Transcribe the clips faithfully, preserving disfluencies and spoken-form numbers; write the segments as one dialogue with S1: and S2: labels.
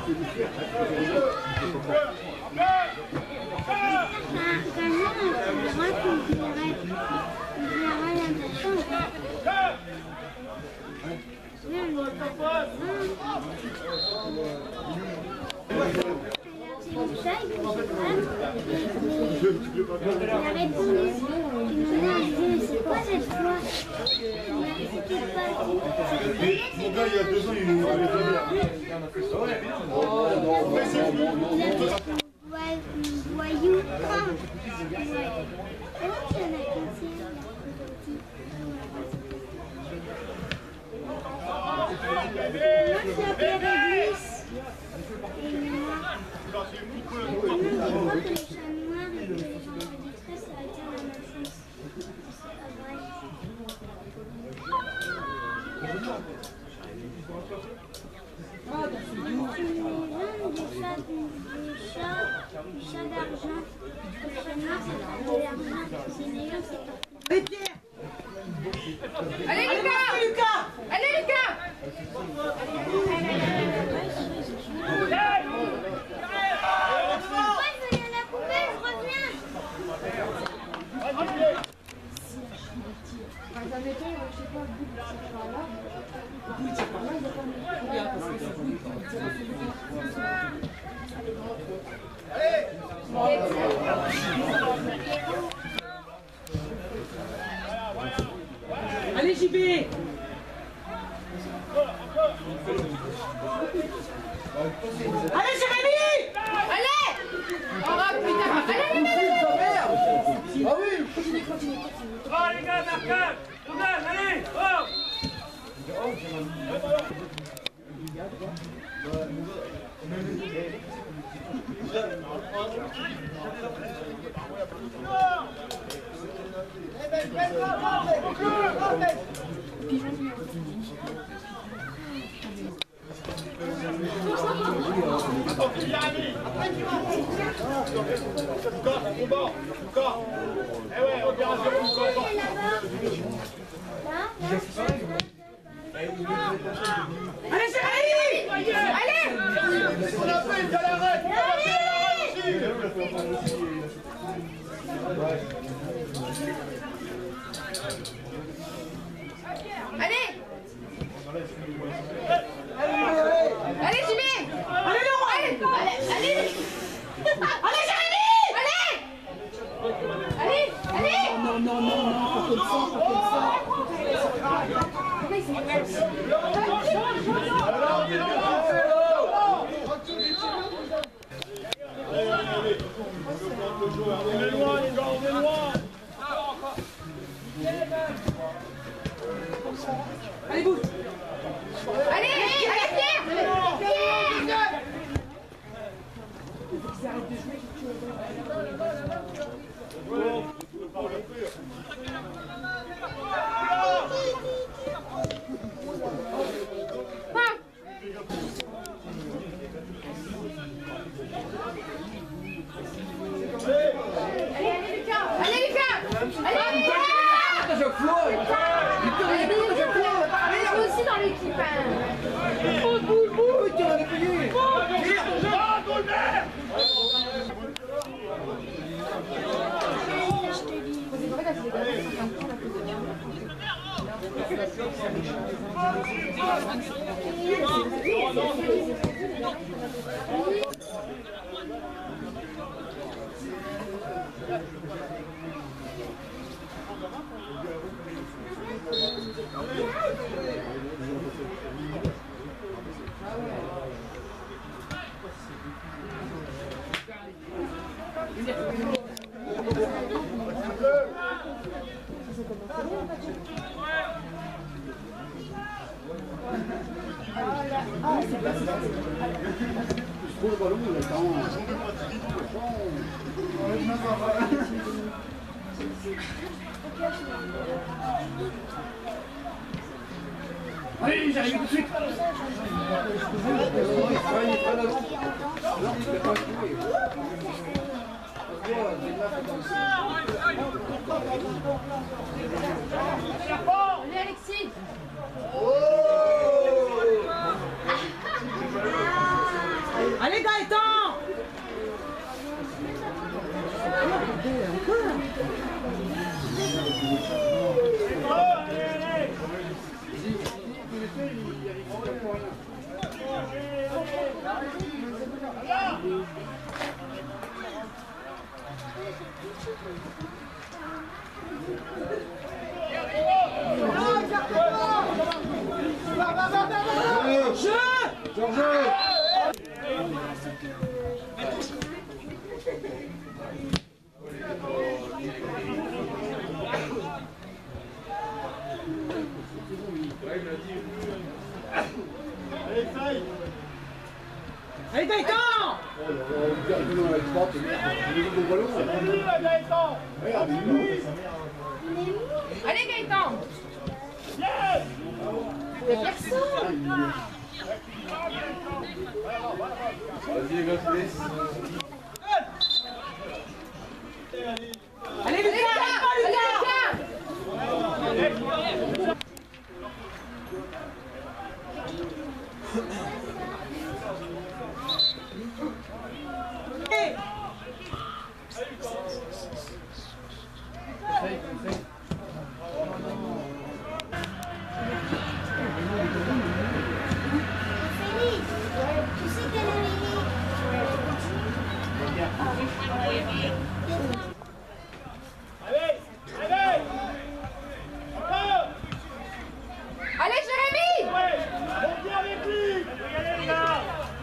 S1: Mon gars, il y a deux ans, il nous avait
S2: Voyou.
S3: Allez Pierre!
S4: Allez Lucas! Allez Lucas!
S3: Allez J B! Allez Jérémy!
S4: Allez! Oh putain! Allez, allez, allez!
S1: Ah oui!
S5: Oh les gars, Marcel! Tournage, allez! Oh!
S3: Allez Jérémy!
S4: Allez! Allez! Allez, J B!
S3: Allez Laurent!
S4: Allez! Allez! Allez!
S3: Allez Jérémy!
S4: Allez! Allez! Allez!
S3: Non, non, non, non, pas comme ça, pas comme ça.
S5: On est loin les gars, on est loin!
S3: Allez bouge!
S4: Allez! Allez, Pierre! Pierre! Allez, allez Lucas! Allez Lucas! Allez Lucas!
S3: Je flotte!
S4: Allez, vous aussi dans l'équipe!
S3: Oh, boule, boule! Tu l'avais payé!
S1: Pour le ballon, il attend.
S5: Allez, j'arrive tout de suite!
S4: Allez Alexis!
S3: Allez
S6: Allez Gaëtan!
S5: Oh, allez, allez.
S6: Allez Gaëtan!
S4: Allez Gaëtan. Il y a personne.
S6: Allez Lucas!
S4: Allez Lucas.
S2: Félix, tu sais quelle heure il est?
S5: Allez, allez. Encore.
S4: Allez Jérémy.
S5: Ouais, montez avec lui. Regardez les gars.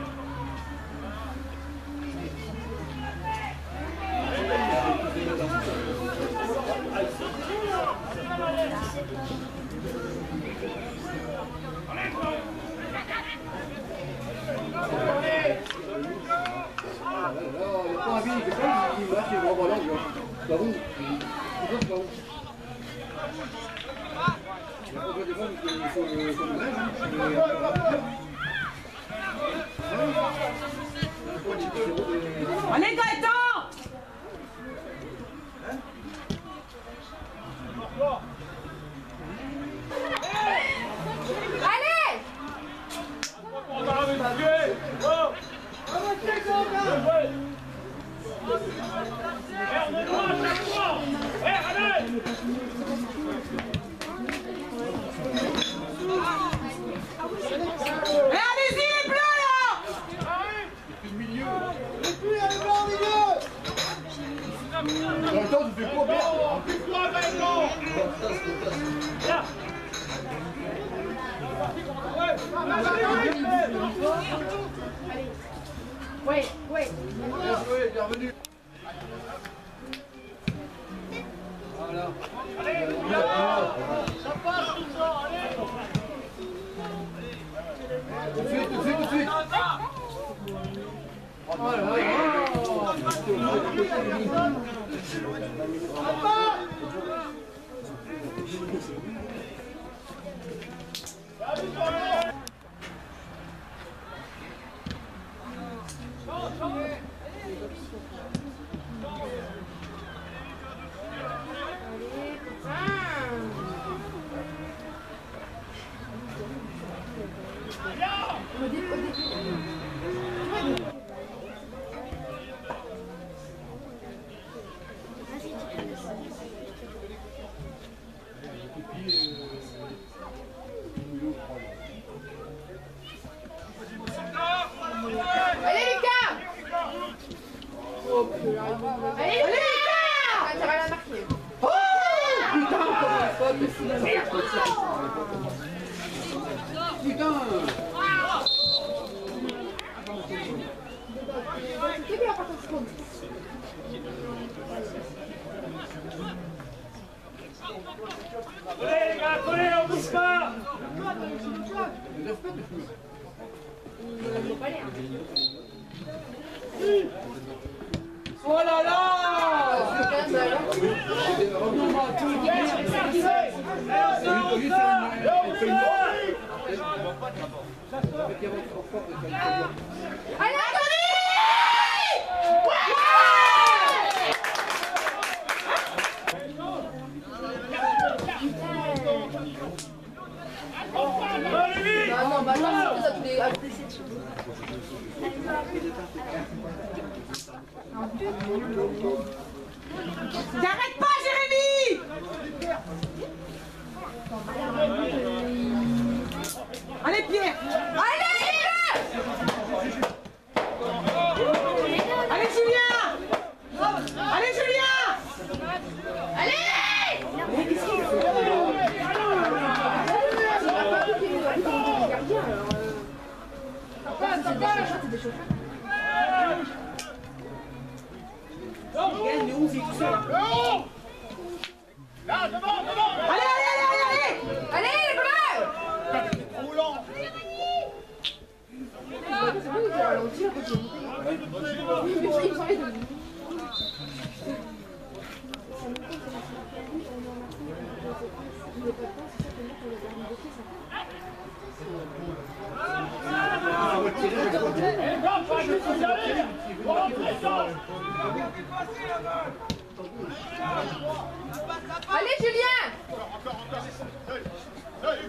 S6: Allez Gaëtan!
S4: Allez.
S5: On va revenir. Oh. Merde-moi à chaque fois. Eh, allez.
S6: Et allez-y les bleus là!
S1: Attends, tu fais quoi, merde?
S5: Victoire, Gaëtan. Là.
S4: Oui, oui.
S1: Bien joué, bienvenue.
S5: Allez, ça passe tout ça, allez.
S1: Tout de suite, tout de suite, tout de suite. Oh là là.
S4: Allez Lucas. Allez Lucas. Ah, ça va la marquer.
S3: Putain!
S4: C'est bien par contre.
S5: Allez, les gars, collez, on bouge pas.
S6: Oh là là!
S4: Allez Anthony.
S5: Allez, vite.
S4: Non, non, bah non, c'est ça tous les...
S6: T'arrêtes pas, Jérémy! Allez, Pierre!
S4: Allez,
S6: Allez, Julien! Allez, Julien!
S5: Là, devant, devant.
S6: Allez, allez, allez, allez, allez!
S4: allez, les bleus!
S5: Roulant. Et quand pas de vous allez, vous rentrez dans.
S4: Allez, Julien!
S5: Encore, encore. Salut, salut.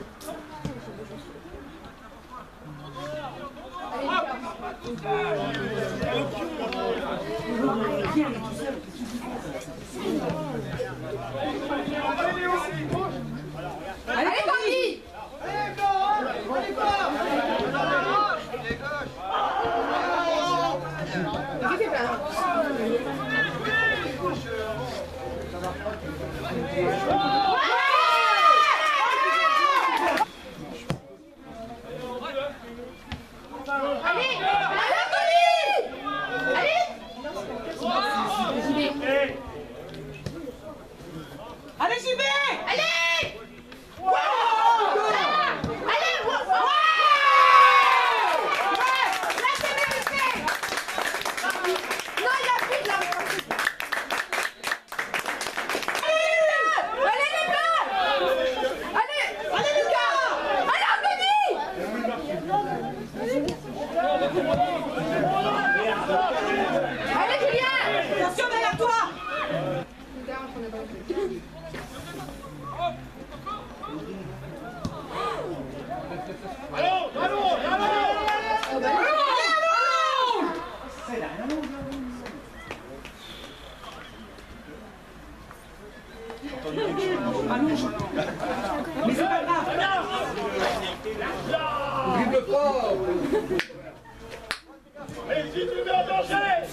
S4: Allez, Bambi! Allez,
S6: Allez, J B!
S4: allez!
S6: Wow!
S4: Allez, wow! Là, c'est mérité! Non, il y a plus de la... Allez, les bleus! Allez! Allez, Lucas! Allez, Anthony! Allez, Julien!
S6: Attention derrière toi!
S5: Allons, allons, allons.
S6: Mais c'est pas grave!
S3: Dribble pas.
S5: Et si tu veux en danger.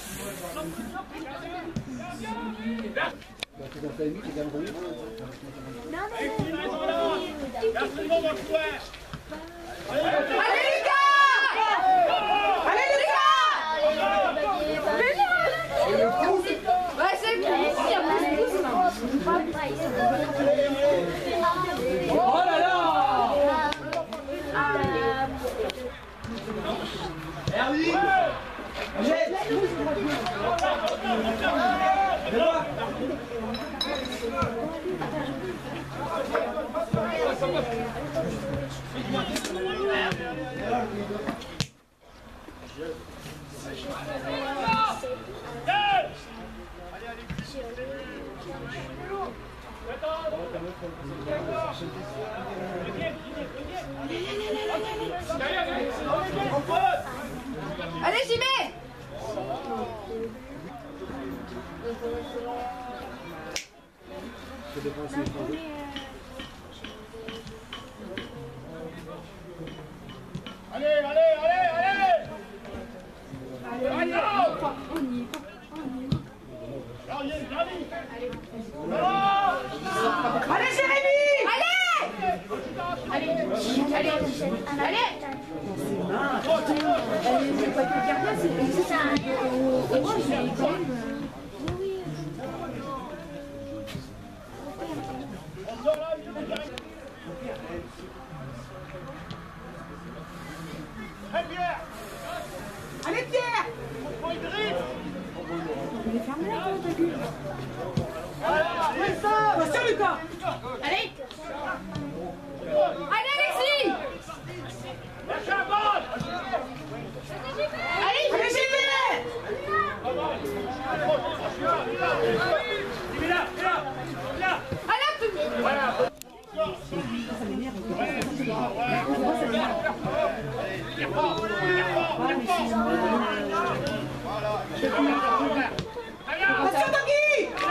S3: Dans ta limite, c'est quand même connu.
S5: Garde tout le monde dans le coin.
S4: Allez, Lucas! Allez, Lucas! Ouais, c'est bon. Il y a pas de pouce,
S6: Oh là là!
S3: Hervé.
S4: Allez, j'y vais!
S5: Allez, allez, allez, allez. Allez,
S6: Allez, Jérémy!
S4: Allez! Allez! Allez! Allez! C'est pas que le gardien, c'est ça. Orange, il est quand même.
S5: Allez, Pierre.
S6: Allez, Pierre!
S4: Il est fermé là, ta gueule.
S6: Attention, Lucas!
S4: Allez! Allez, Alexis!
S5: Lâchez la balle.
S4: Allez,
S6: Allez, J B!
S5: Il est là, il est là, il est là.
S4: allez, Anthony!
S5: Voilà.
S6: Attention, Tanguy.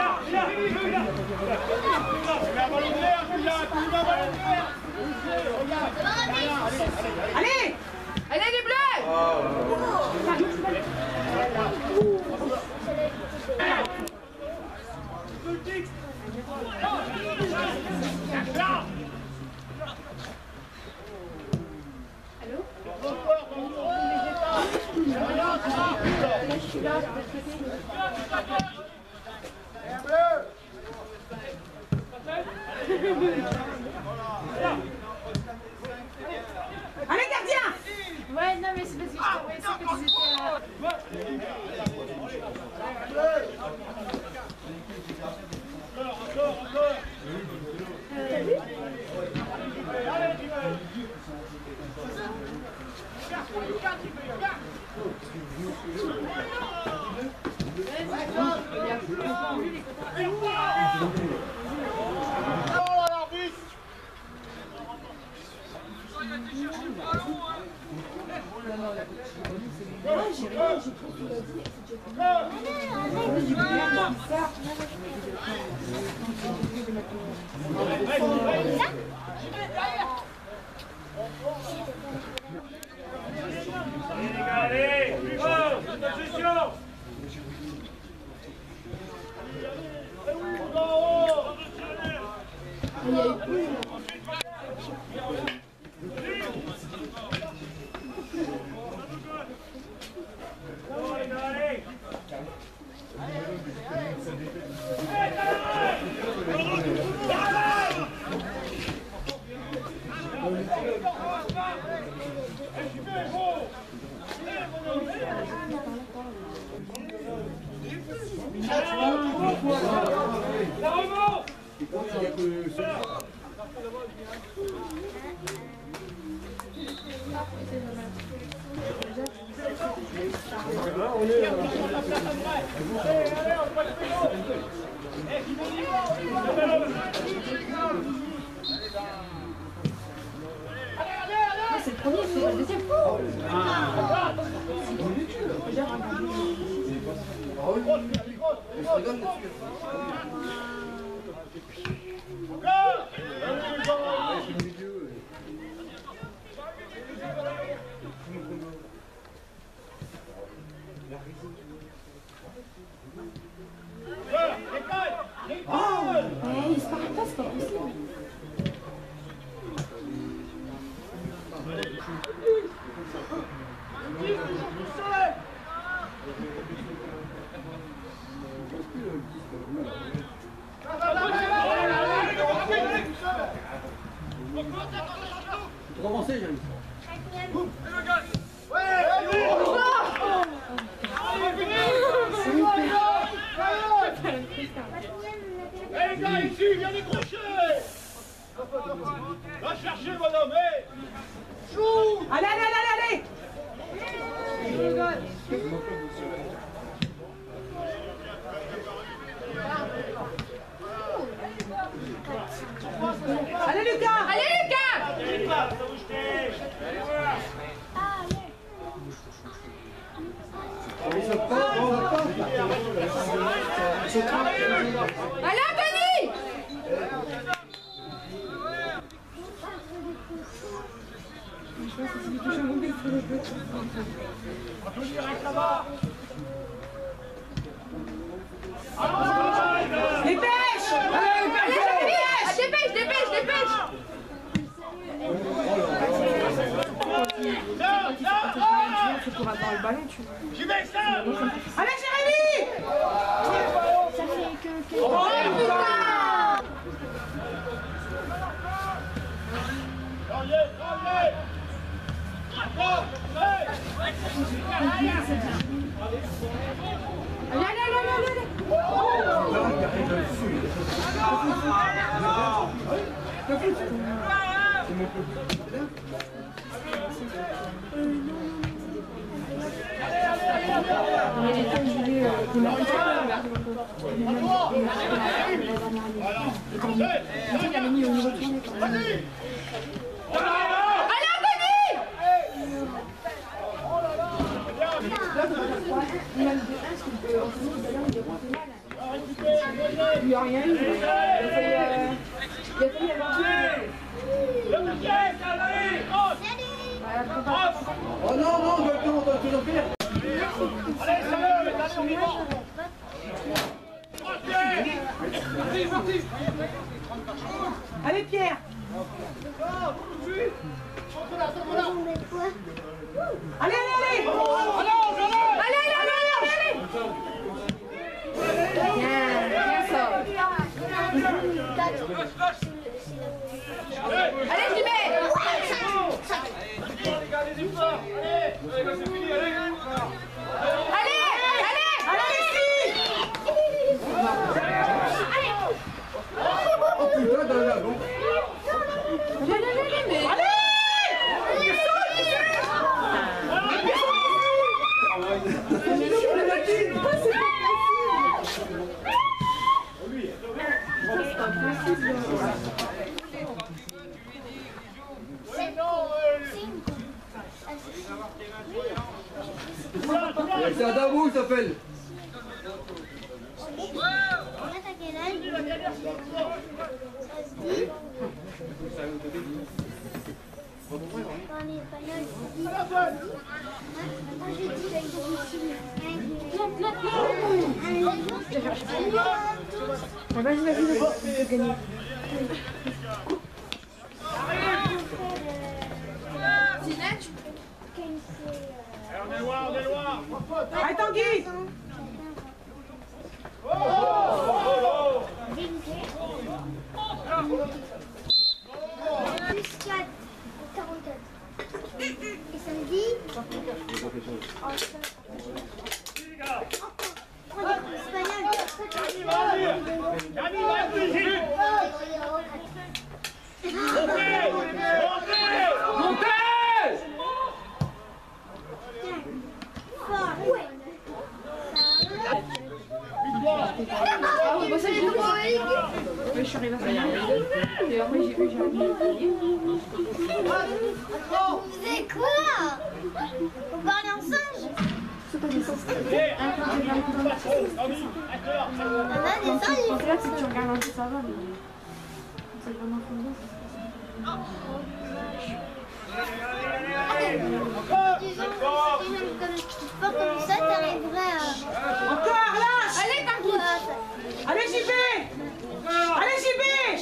S6: Allez.
S4: Allez les bleus!
S6: Allez, gardien.
S2: Ouais, non, mais c'est parce que je trouvais ça que tu étais à...
S5: Allez, oh, position.
S4: C'est le premier, c'est le deuxième. Mais il se parle pas, c'est pas possible.
S3: Faut avancer, Jérémy.
S1: Eh les gars, ici, viens décrocher. Va chercher, bonhomme, hé. Chou.
S6: Allez, allez, allez, allez. Allez, Lucas.
S4: Allez Lucas! Allez Anthony!
S6: Dépêche.
S4: Allez Jérémy! Dépêche, dépêche, dépêche!
S2: C'est pour avoir le ballon, tu vois.
S1: J'y vais, ça.
S6: Allez, Jérémy.
S2: Ça fait que... que...
S6: Oh, putain.
S1: Allez, allez.
S4: Allez, allez, allez, allez, allez! Allez, Anthony! Il n'y a rien eu. Il a failli, euh, il a failli avoir un...
S3: Oh non, non, je vais le tour, tu le pire.
S5: Allez, ça va, allez, on y va.
S6: Allez, Pierre. Allez, allez, allez.
S4: Allez, allez, allez, allez, allez. Bien, bien ça. Allez, j'y vais. Allez, allez, allez,
S3: Oh putain, dans la bombe. C'est un dabou, il s'appelle.
S4: Vas-y, vas-y, vas-y, gagner.
S5: On est loin, on est loin.
S6: Allez, Tanguy.
S2: Plus quatre, quarante-quatre. Et samedi, espagnol.
S5: Gagné, vas-y. Montez, montez.
S2: Fort. Ouais.
S4: Ah oui, bon, ça, je l'ai vu. Mais je suis arrivée à faire. Et après, j'ai vu, j'ai oublié.
S2: C'est quoi? On parle en singe?
S4: C'est pas des sens.
S2: On a des singes.
S4: En fait, si tu regardes un peu, ça va, mais c'est vraiment fondant.
S2: Disons, si tu aimes comme fort comme ça, t'arriverais à...
S6: Encore, lâche.
S4: Allez, Tanguy.
S6: Allez, J B. Allez, J B.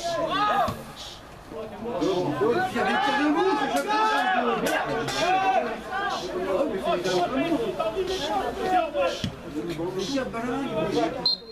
S3: Il y a des tirs de bout, c'est chaque fois.
S5: Allez,